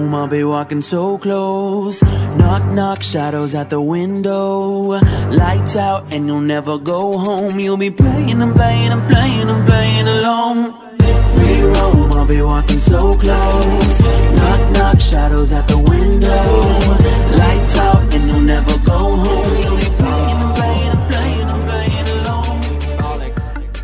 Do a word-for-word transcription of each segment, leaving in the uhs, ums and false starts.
room, I'll be walking so close. Knock, knock, shadows at the window. Lights out and you'll never go home. You'll be playing and playing and playing and playing alone. Free roam, I'll be walking so close. Knock, knock, shadows at the window. Lights out and you'll never go home. You'll be playing and playing and playing and playing alone. All that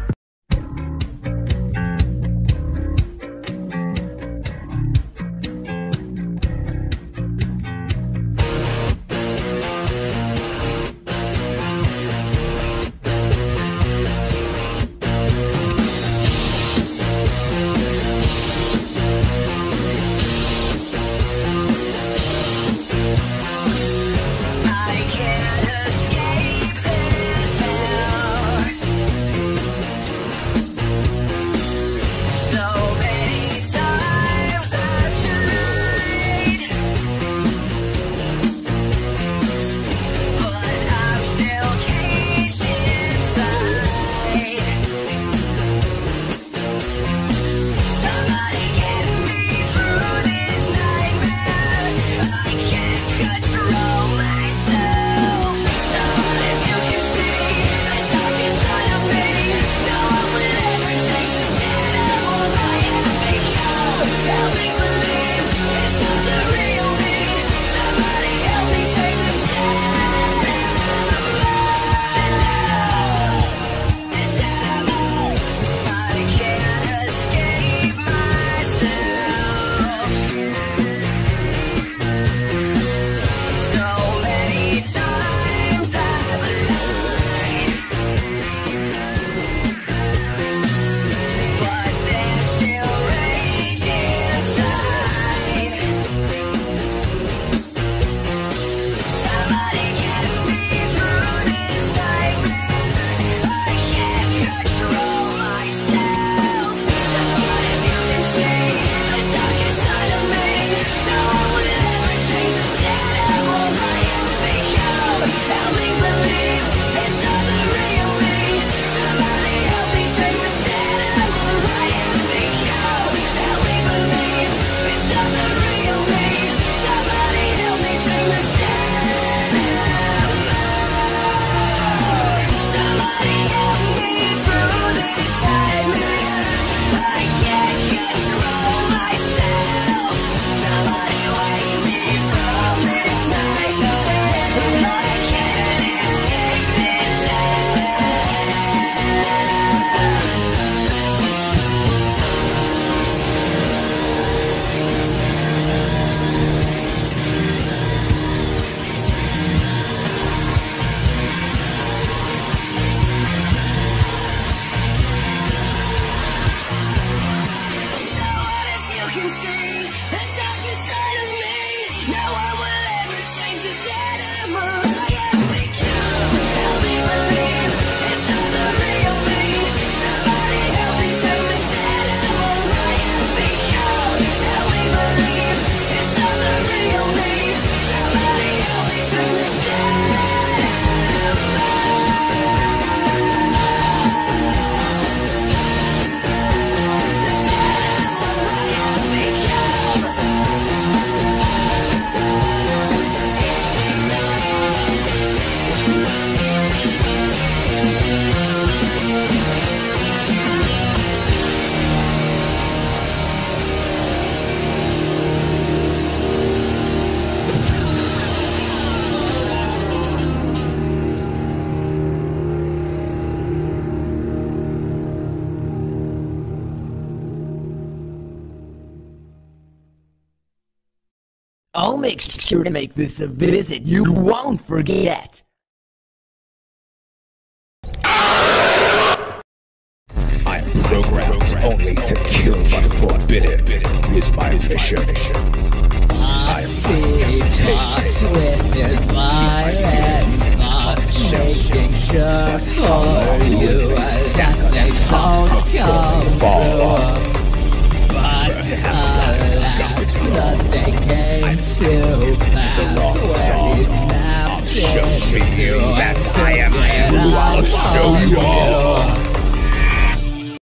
I'll make sure to make this a visit you won't forget. I'm programmed only to kill, but forbidden is my mission. I must Talks with his virus, making sure for you. That's called come.